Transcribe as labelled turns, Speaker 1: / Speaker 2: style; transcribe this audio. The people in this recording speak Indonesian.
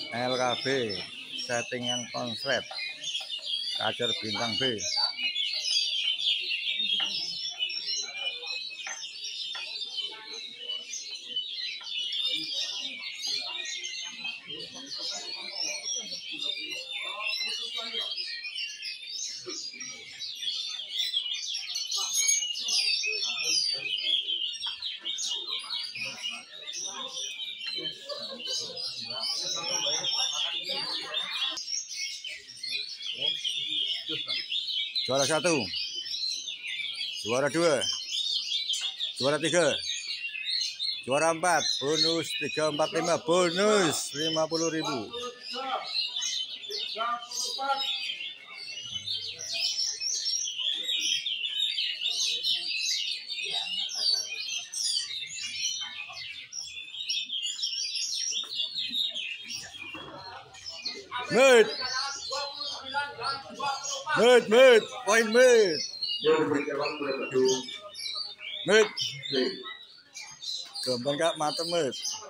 Speaker 1: LKB settingan konslet Kacer Bintang B. Juara 1, juara 2, juara 3, juara 4, bonus 345, bonus 50.000. Mid, poin mid. Mid. Gampang Kak, mata mid.